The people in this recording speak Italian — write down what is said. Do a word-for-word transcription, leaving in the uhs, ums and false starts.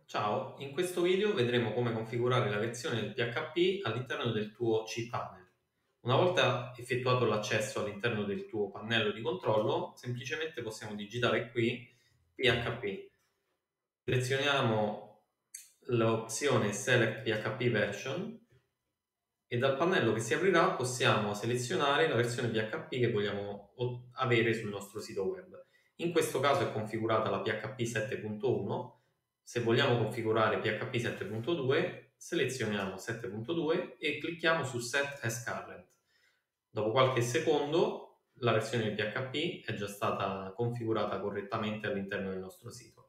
Ciao, in questo video vedremo come configurare la versione del P H P all'interno del tuo cPanel. Una volta effettuato l'accesso all'interno del tuo pannello di controllo, semplicemente possiamo digitare qui P H P. Selezioniamo l'opzione Select P H P Version e dal pannello che si aprirà possiamo selezionare la versione P H P che vogliamo o- avere sul nostro sito web. In questo caso è configurata la P H P sette punto uno. Se vogliamo configurare P H P sette punto due, selezioniamo sette punto due e clicchiamo su Set as Current. Dopo qualche secondo la versione di P H P è già stata configurata correttamente all'interno del nostro sito.